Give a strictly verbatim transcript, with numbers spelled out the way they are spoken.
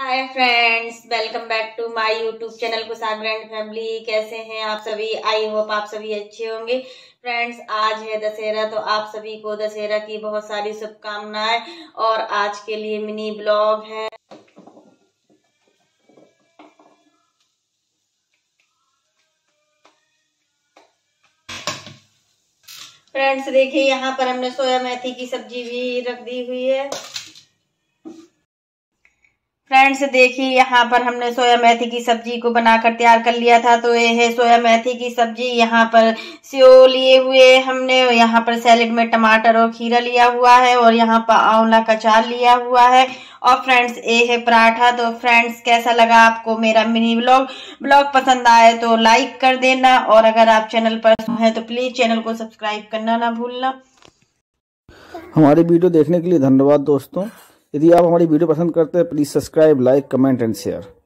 Hi friends, welcome back to my YouTube channel कुशाग grand family. कैसे हैं आप सभी? आई होप आप सभी अच्छे होंगे। फ्रेंड्स, आज है दशहरा, तो आप सभी को दशहरा की बहुत सारी शुभकामनाएं। और आज के लिए मिनी ब्लॉग है। फ्रेंड्स देखिए, यहाँ पर हमने सोया मेथी की सब्जी भी रख दी हुई है। फ्रेंड्स देखिए, यहाँ पर हमने सोया मेथी की सब्जी को बनाकर तैयार कर लिया था। तो ये है सोया मेथी की सब्जी। यहाँ पर सेव लिए हुए हमने, यहाँ पर सैलेड में टमाटर और खीरा लिया हुआ है, और यहाँ पर आंवला का चार लिया हुआ है। और फ्रेंड्स ये है पराठा। तो फ्रेंड्स, कैसा लगा आपको मेरा मिनी ब्लॉग? ब्लॉग पसंद आए तो लाइक कर देना, और अगर आप चैनल पर हैं तो प्लीज चैनल को सब्सक्राइब करना ना भूलना। हमारी वीडियो देखने के लिए धन्यवाद दोस्तों। यदि आप हमारी वीडियो पसंद करते हैं please subscribe, like, comment and share.